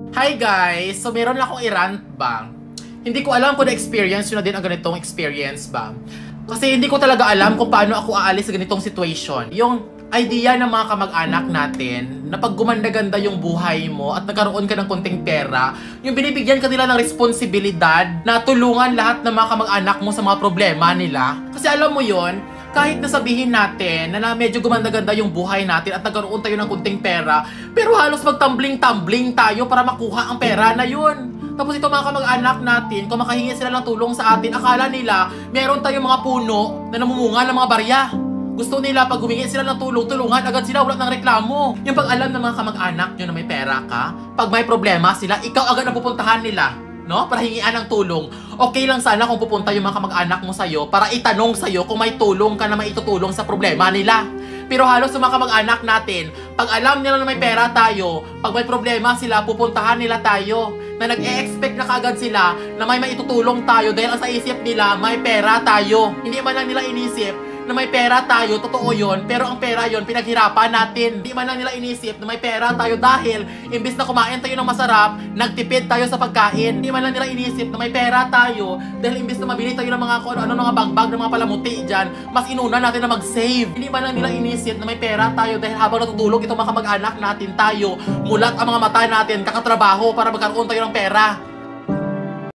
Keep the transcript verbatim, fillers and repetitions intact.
Hi guys! So meron lang akong i-rant ba? Hindi ko alam kung na-experience yun na din ang ganitong experience ba? Kasi hindi ko talaga alam kung paano ako aalis sa ganitong situation. Yung idea ng mga kamag-anak natin na pag gumanda-ganda yung buhay mo at nagkaroon ka ng konting pera, yung binibigyan ka nila ng responsibilidad na tulungan lahat ng mga kamag-anak mo sa mga problema nila. Kasi alam mo yon, kahit nasabihin natin na, na medyo gumanda-ganda yung buhay natin at nagkaroon tayo ng kunting pera, pero halos magtumbling-tumbling tayo para makuha ang pera na yun. Tapos ito mga kamag-anak natin, kung makahingi sila ng tulong sa atin, akala nila meron tayong mga puno na namumunga ng mga barya. Gusto nila pag humingi sila ng tulong, tulungan agad sila, wala ng reklamo. Yung pag alam ng mga kamag-anak nyo na may pera ka, pag may problema sila, ikaw agad ang pupuntahan nila, no? Para hingian ng tulong. Okay lang sana kung pupunta yung mga kamag-anak mo sa'yo para itanong sa'yo kung may tulong ka na maitutulong sa problema nila. Pero halos sa mga kamag-anak natin, pag alam nila na may pera tayo, pag may problema sila, pupuntahan nila tayo. Na nag-e-expect na kagad sila na may maitutulong tayo dahil ang sa isip nila, may pera tayo. Hindi man lang nila inisip na may pera tayo, totoo yon, pero ang pera yon pinaghirapan natin. Hindi man lang nila inisip na may pera tayo dahil imbis na kumain tayo ng masarap, nagtipid tayo sa pagkain. Hindi man lang nila inisip na may pera tayo dahil imbis na mabili tayo ng mga ano, ano mga bagbag ng mga palamuti dyan, mas inuna natin na mag-save. Hindi man lang nila inisip na may pera tayo dahil habang natutulog itong mga kamag-anak natin tayo, mulat ang mga mata natin, kakatrabaho para magkaroon tayo ng pera.